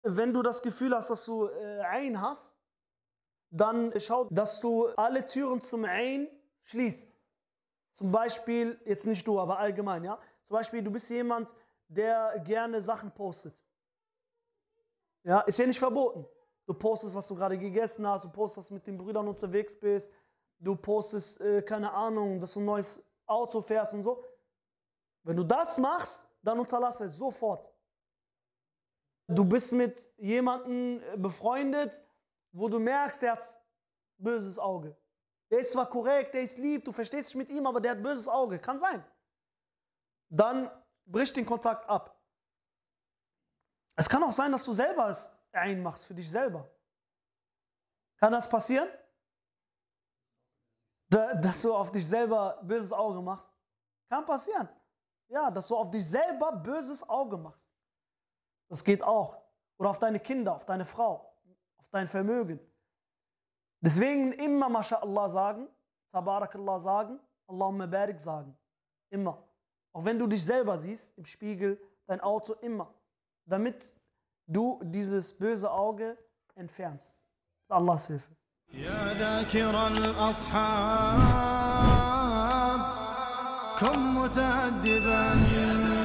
Wenn du das Gefühl hast, dass du Ain hast, dann schau, dass du alle Türen zum Ain schließt. Zum Beispiel, jetzt nicht du, aber allgemein, ja. Zum Beispiel, du bist jemand, der gerne Sachen postet. Ja, ist ja nicht verboten. Du postest, was du gerade gegessen hast, du postest, dass du mit den Brüdern unterwegs bist, du postest, keine Ahnung, dass du ein neues Auto fährst und so. Wenn du das machst, dann unterlasse es sofort. Du bist mit jemandem befreundet, wo du merkst, der hat böses Auge. Der ist zwar korrekt, der ist lieb, du verstehst dich mit ihm, aber der hat böses Auge. Kann sein. Dann brich den Kontakt ab. Es kann auch sein, dass du selber es einmachst für dich selber. Kann das passieren? Dass du auf dich selber böses Auge machst? Kann passieren. Ja, dass du auf dich selber böses Auge machst. Das geht auch. Oder auf deine Kinder, auf deine Frau, auf dein Vermögen. Deswegen immer MashaAllah sagen, Tabarakallah sagen, Allahumma barik sagen. Immer. Auch wenn du dich selber siehst, im Spiegel, dein Auto, immer. Damit du dieses böse Auge entfernst. Mit Allahs Hilfe. يا ذاكر الأصحاب كن متأدبا